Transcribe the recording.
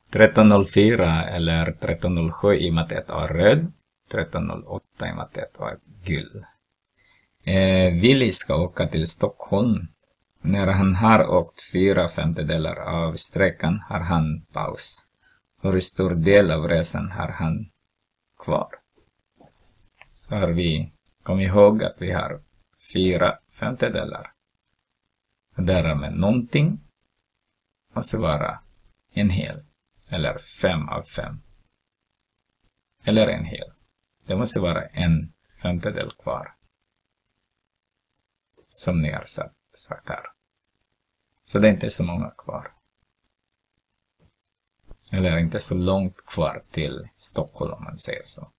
1304 eller 1307 i och med att ett A är röd. 1308 i och med att ett A är gul. Willy ska åka till Stockholm. När han har åkt 4/5 av sträckan har han paus. Hur stor del av resan har han kvar? Så har vi kommit ihåg att vi har 4/5. Där med någonting måste vara en hel. Eller 5 av 5. Eller en hel. Det måste vara 1/5 kvar. Som ni har sagt här. Så det är inte så många kvar. Eller inte så långt kvar till Stockholm om man säger så.